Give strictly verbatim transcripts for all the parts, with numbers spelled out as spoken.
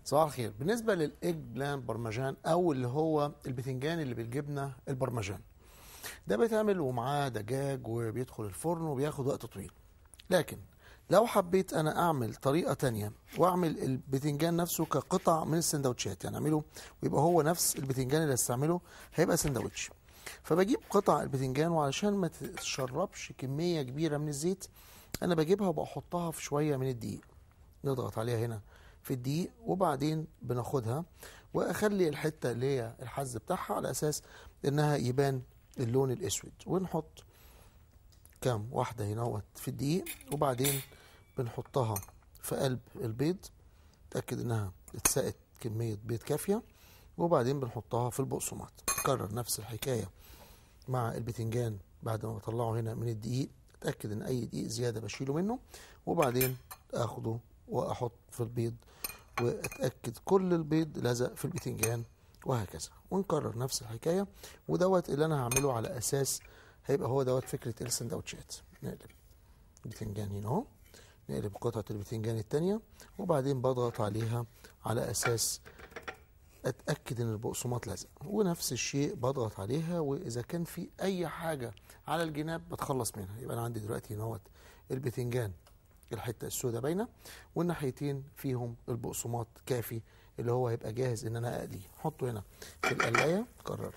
صباح الخير. بالنسبه للايج بلان برمجان او اللي هو البتنجان اللي بالجبنه البرمجان، ده بيتعمل ومعاه دجاج وبيدخل الفرن وبياخد وقت طويل. لكن لو حبيت انا اعمل طريقه تانية واعمل البتنجان نفسه كقطع من السندوتشات، يعني اعمله ويبقى هو نفس البتنجان اللي هستعمله هيبقى سندوتش. فبجيب قطع البتنجان، وعلشان ما تشربش كميه كبيره من الزيت انا بجيبها وبحطها في شويه من الدقيق، نضغط عليها هنا في الدقيق، وبعدين بناخدها واخلي الحته اللي هي الحز بتاعها على اساس انها يبان اللون الاسود، ونحط كام واحده هنا في الدقيق، وبعدين بنحطها في قلب البيض، نتاكد انها اتسقت كميه بيض كافيه، وبعدين بنحطها في البقسماط. نكرر نفس الحكايه مع البتنجان بعد ما بطلعه هنا من الدقيق، اتاكد ان اي دقيق زياده بشيله منه، وبعدين اخده واحط في البيض واتاكد كل البيض لزق في البتنجان، وهكذا. ونكرر نفس الحكايه، ودوت اللي انا هعمله على اساس هيبقى هو دوت فكره السندوتشات. نقلب البتنجان هنا اهو، نقلب قطعه البتنجان الثانيه، وبعدين بضغط عليها على اساس اتاكد ان البقسماط لزق، ونفس الشيء بضغط عليها، واذا كان في اي حاجه على الجناب بتخلص منها. يبقى انا عندي دلوقتي هنا البتنجان الحته السوداء باينه، والناحيتين فيهم البقسماط كافي اللي هو هيبقى جاهز ان انا اقليه. احطه هنا في القلايه، كرر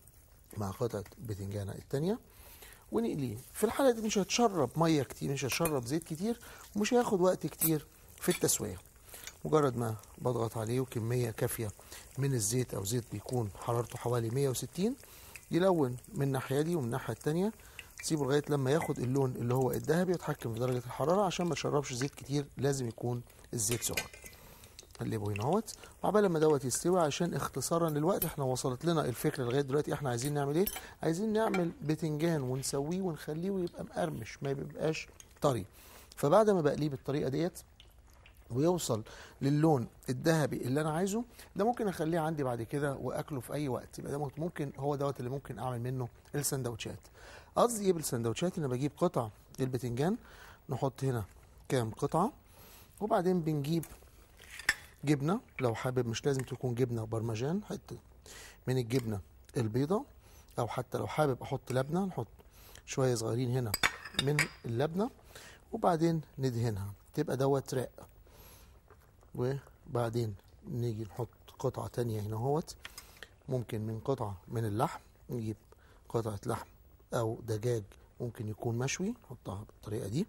مع قطعه البتنجانه الثانيه ونقليه. في الحاله دي مش هتشرب ميه كتير، مش هتشرب زيت كتير، ومش هياخد وقت كتير في التسويه. مجرد ما بضغط عليه وكميه كافيه من الزيت، او زيت بيكون حرارته حوالي مية وستين، يلون من الناحيه دي ومن الناحيه الثانيه، تسيبه لغايه لما ياخد اللون اللي هو الذهبي، وتحكم في درجه الحراره عشان ما تشربش زيت كتير، لازم يكون الزيت سخن. قلبه هنا اهوت وعبال ما دوت يستوي. عشان اختصارا للوقت، احنا وصلت لنا الفكره لغايه دلوقتي. احنا عايزين نعمل ايه؟ عايزين نعمل بتنجان ونسويه ونخليه ويبقى مقرمش، ما يبقاش طري. فبعد ما بقليه بالطريقه ديت ويوصل للون الذهبي اللي انا عايزه، ده ممكن اخليه عندي بعد كده واكله في اي وقت. يبقى ده ممكن هو دوت اللي ممكن اعمل منه السندوتشات. قصدي ايه بالسندوتشات؟ ان بجيب قطع البتنجان، نحط هنا كام قطعه، وبعدين بنجيب جبنه، لو حابب مش لازم تكون جبنه برمجان، حته من الجبنه البيضه، او حتى لو حابب احط لبنه نحط شويه صغيرين هنا من اللبنه، وبعدين ندهنها تبقى دوت رق. وبعدين نيجي نحط قطعه تانية هنا اهوت، ممكن من قطعه من اللحم، نجيب قطعه لحم او دجاج ممكن يكون مشوي، نحطها بالطريقه دي،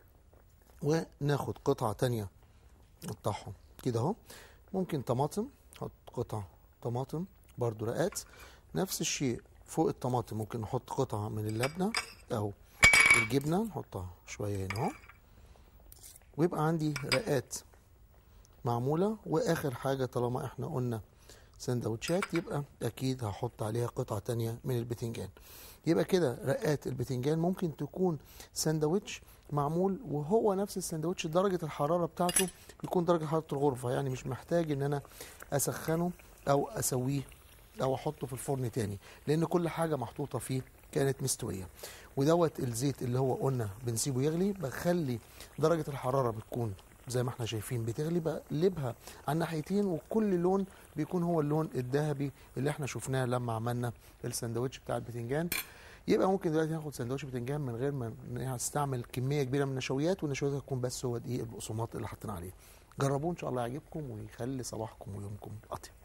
وناخد قطعه تانية نقطعهم كده اهو. ممكن طماطم، نحط قطع طماطم برضو رقات. نفس الشيء فوق الطماطم ممكن نحط قطعه من اللبنه او الجبنه، نحطها شويه هنا اهو، ويبقى عندي رقات معموله. واخر حاجه طالما احنا قلنا سندوتشات، يبقى اكيد هحط عليها قطعه تانية من البتنجان. يبقى كده رقات البتنجان ممكن تكون سندوتش معمول، وهو نفس السندوتش درجه الحراره بتاعته يكون درجه حراره الغرفه، يعني مش محتاج ان انا اسخنه او اسويه او احطه في الفرن تاني، لان كل حاجه محطوطه فيه كانت مستويه. ودوت الزيت اللي هو قلنا بنسيبه يغلي، بخلي درجه الحراره بتكون زي ما احنا شايفين بتغلي، بقلبها على الناحيتين، وكل لون بيكون هو اللون الذهبي اللي احنا شفناه لما عملنا الساندوتش بتاع البتنجان. يبقى ممكن دلوقتي ناخد ساندوتش بتنجان من غير ما نستعمل كميه كبيره من النشويات، والنشويات هتكون بس هو دقيق البقسماط اللي حطينا عليه. جربوه ان شاء الله يعجبكم ويخلي صباحكم ويومكم اطيب.